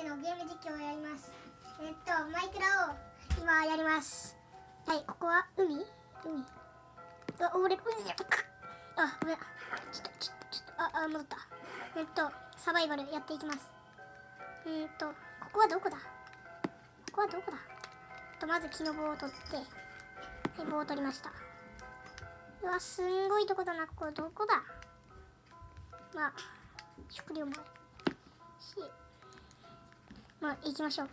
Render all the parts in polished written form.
てのゲーム実況をやります。マイクラを今やります。はい、ここは海俺、海やあ、ごめん。戻った。サバイバルやっていきます。ここはどこだまず木の棒を取って、はい、棒を取りました。うわ、すんごいとこだな。ここどこだ。まあ、食料もあるし、まあ、行きましょう。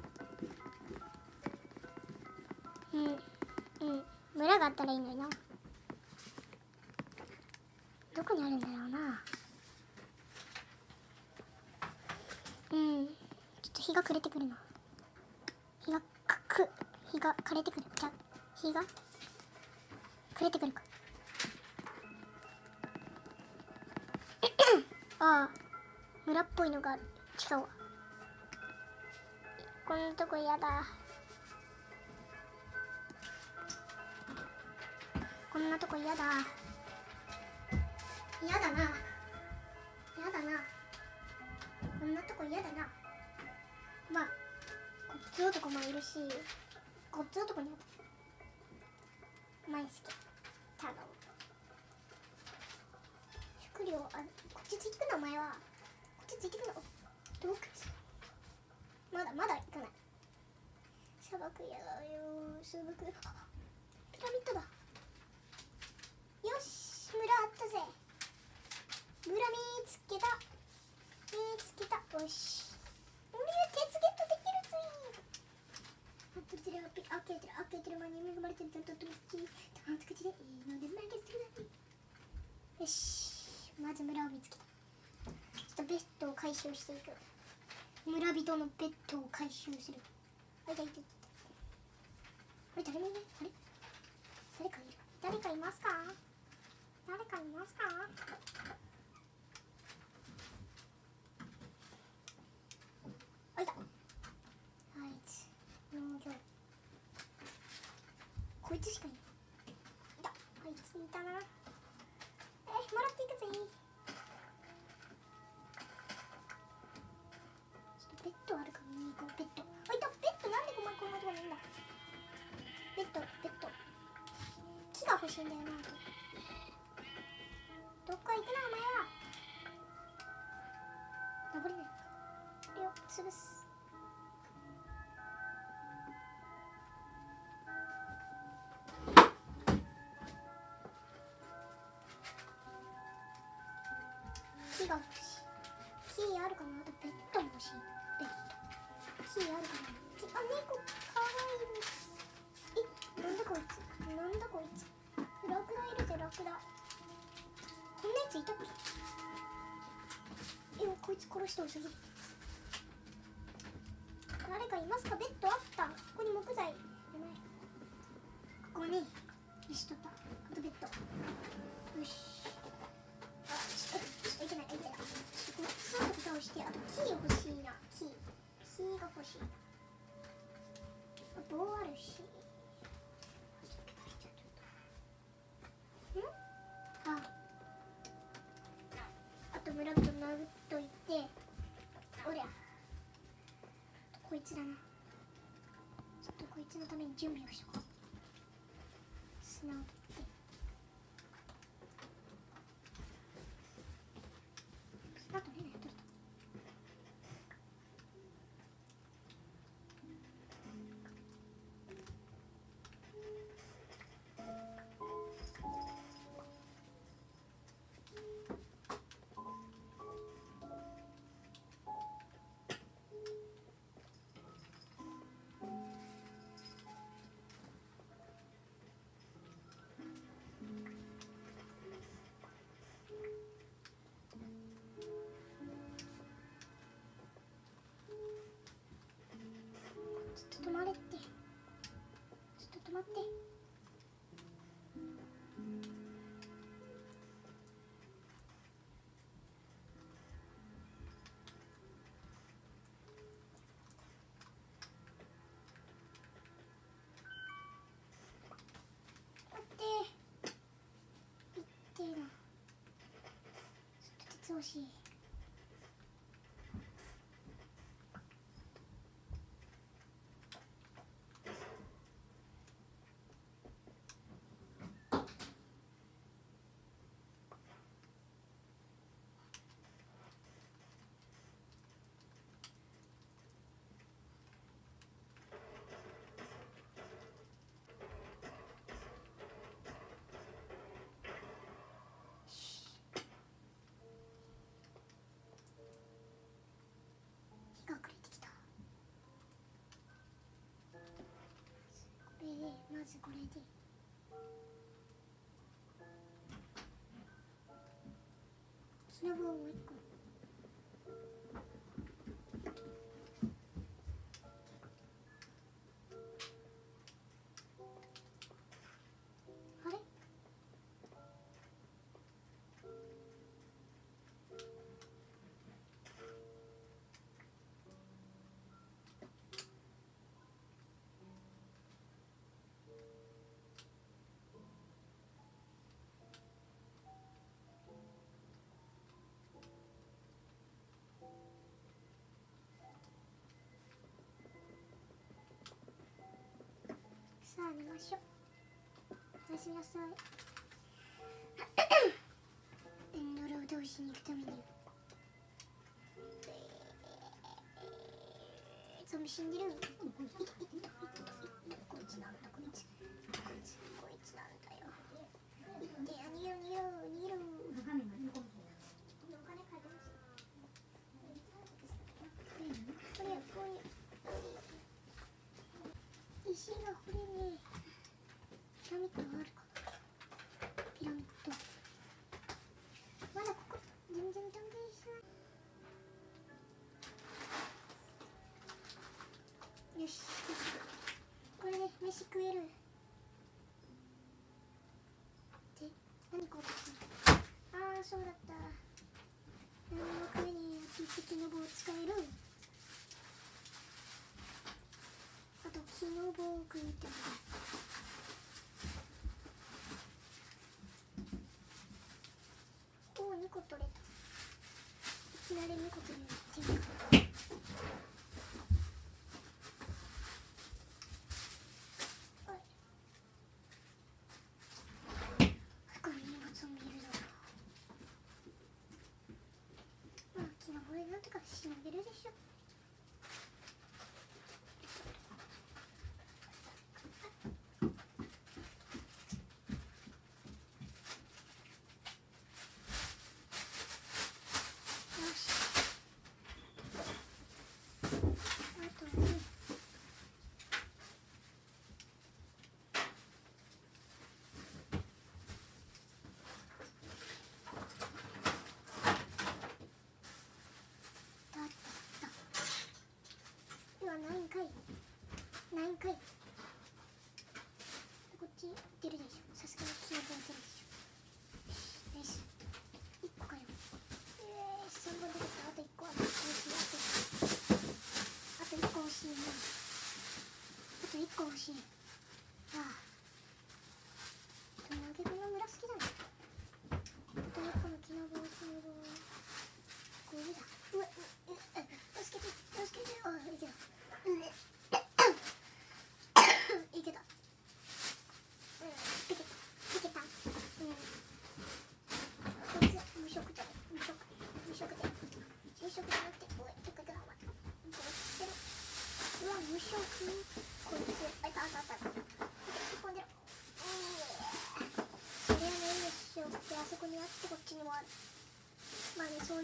村があったらいいのにな。どこにあるんだろうな。ちょっと日が暮れてくるな。日が枯れてくる。じゃあ、日が暮れてくるか。ああ、村っぽいのがある。違うわ。こんなとこ嫌だ。こんなとこ嫌だ。嫌だな。こんなとこ嫌だな。まあ、こっち男もいるし、こっち男にやった。前好き。多分。食料ある。こっちついてくのお前は。こっちついてくの。洞窟。まだ行かない。砂漠やよ。砂漠。ピラミッドだ。よし、村あったぜ。村見つけた。よし。俺は鉄ゲットできるぜ。開けてる間に恵まれてる。とっても好き。玉つくちでいいので負けするな。よし。まず村を見つけた。ちょっとベッドを回収していく。村人のベッドを回収する。あれ誰もいない。あれ誰かいますか。あいた。あいつ農業。こいつしかいない。あいついたな。もらっていくぜ。ちょっとベッドあるから見に行こう。ベッド。あいた。ベッドなんでこんなとこにいるんだ。ベッド。木が欲しいんだよな。どっか行くなお前は。登れない。これを潰す。木が欲しい。木あるかな。あとベッドも欲しい。木あるかな。猫かわいい。なんだこいつ。ラクダいるぜ。こんなやついたっけ。こいつ殺してほしい。誰かいますか。ベッドあった。ここに木材。ここに。よし、取った。あとベッド。よし。ちょっといけない。そういうこと倒して、あとキー欲しいな。キーが欲しい。棒あるし。あと村人殴っといて。おりゃ。こいつだな。ちょっとこいつのために準備をしとこう。砂を取って。砂取れない。取れた。止まれって。ちょっと止まって。いってな。ちょっと鉄欲しい。 まずこれで木の棒をもう一個。あれさあ寝ましょう。おやすみなさい。夜を通しに行くためにゾンビ死んでる。こいつなんだ、こいつなんだよ。逃げろ逃げろ逃げろ。お金借ります。これ石が掘れねえ。ピラミッドがあるかな。ピラミッドまだここ全然探検してない。よし、これで飯食える。で、何こうとする。ああ、そうだった。何も食えねえやつ一匹の棒使える。あと木の棒を食いたい。おお、2個取れた。いきなり2個取れる。なんとかしのげるでしょ。よし。あとね。何回こっち出るでしょ。さすがに気が出るでしょ。よし、1個かよ。3本出てきた。あと1個は欲しい。あと1個欲しいな。あと1個欲しい。ああ、でも投げ込みの村好きだね。あと1個の木の棒これだ。うわ、助けて助けて。ああ、いけた。いけた。いけた。こいつ無色じゃない。無色じゃなくて、おい、どっか行くな、お前。殺してる。うわ、無色。こいつ、あいた。一本出ろ。それはないでしょって、あそこにあってこっちにもある。まあね、そういう。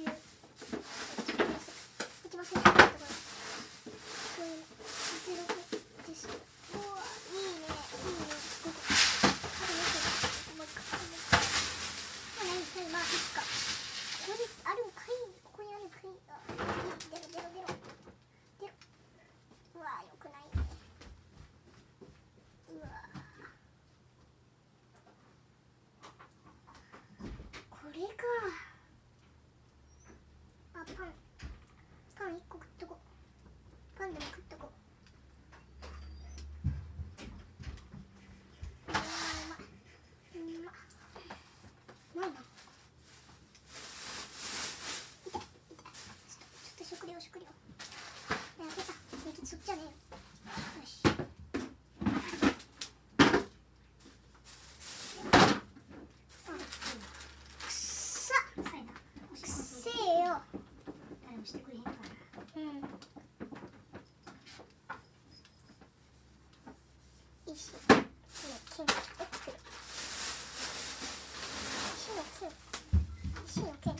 行きませんかってところ。そういう実力です。うわ、いいね。すごく。まあいっか。ここにあるんかい。ここにあるんかい。出ろ。うわ、よくないね。うわ、これか。あ、パン1個食っとこう。パンでも食っとこう。うまいな。食料。出た。そっちはねえよ。よし。くっさ。くっせえよ。誰もしてくれへんから。石の剣を作る。石の剣。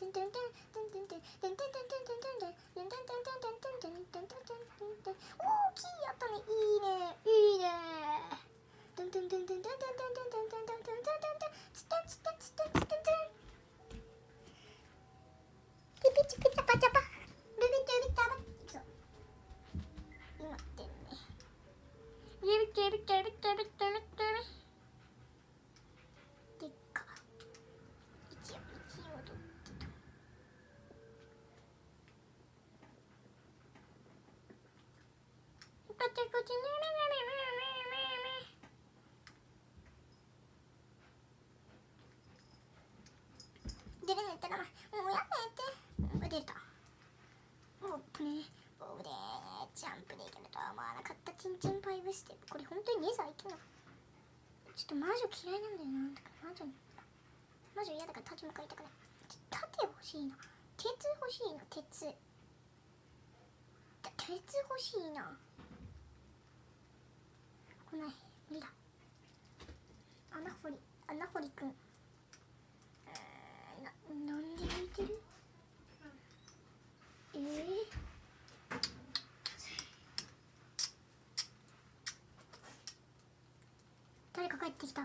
きいやったね。いいねいいね。 出れないったらもうやめて。出た。もうね、ボブでジャンプでいけるとは思わなかった。チンチン5ステップ。これ本当にネザーいけな。ちょっと魔女嫌いなんだよな。だから魔女嫌だから立ち向かいたくない。盾欲しいな。鉄欲しいな。鉄欲しいな。来ない。無理だ。穴掘りくん。なんで浮いてる？誰か帰ってきた。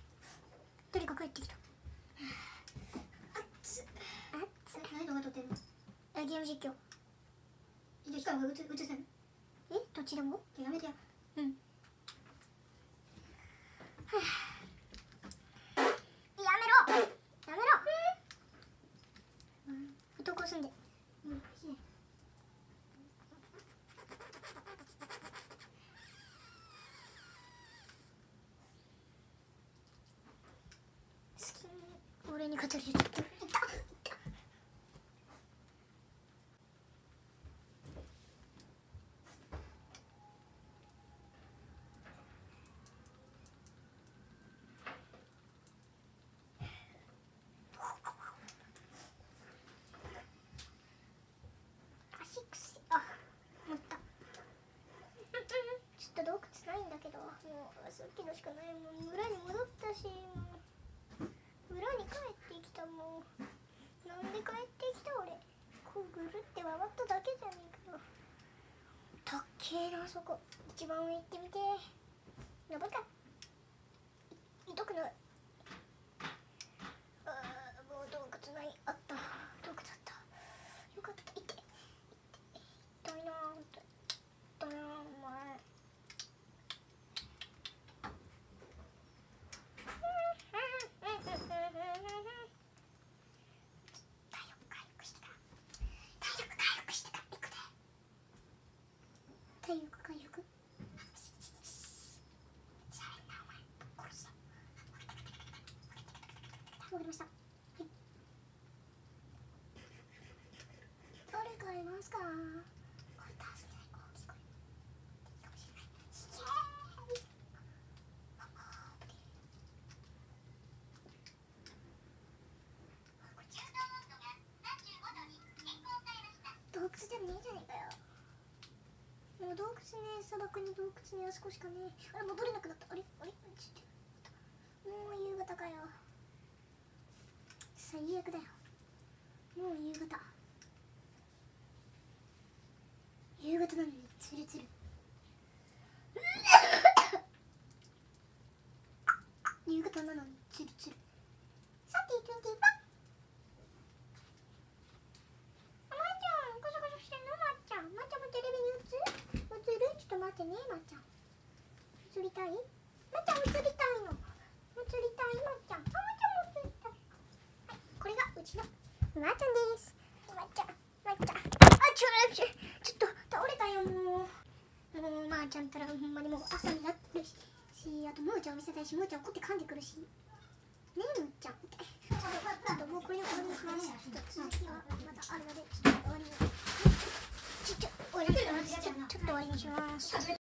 何動画撮ってんの？ ゲーム実況。 光が映せんの？ どっちでも？ やめてや。 うん。やめろ。どこ住んで？俺に語りちょっと。洞窟ないんだけど、もうさっきのしかない。もう村に戻ったし、村に帰ってきた。もうなんで帰ってきた俺。こうぐるって回っただけじゃねえかよ。たっけえな。そこ一番上行ってみて。登るか。痛くない。もう洞窟ない。あった。洞窟あった。よかった。痛いな。ほんと痛いな。お前体力回復。終わりました。はい。誰かいますか？これ助けない。大きい声。かもしれない。洞窟じゃねえじゃねえかよ。もう洞窟ね、砂漠に洞窟にあそこしかねえ。戻れなくなった。あれちょっともう夕方かよ。最悪だよ。もう夕方なのにツルツル。夕方なのにツルツル。さて25。まっちゃんもテレビに映る？ちょっと待ってね。まっちゃん映りたい？まっちゃん映りたいの。まっちゃん。まっちゃんも映りたい。はい、これがうちのまっちゃんです。まっちゃん。ちょっと倒れたよ。もうまーちゃんったらほんまにもう朝になってるし、あとむーちゃんを見せたいし、むーちゃん怒って噛んでくるしねえ。むーちゃんもうこれで終わりにします。続きはまたあるのでちょっと終わりにします。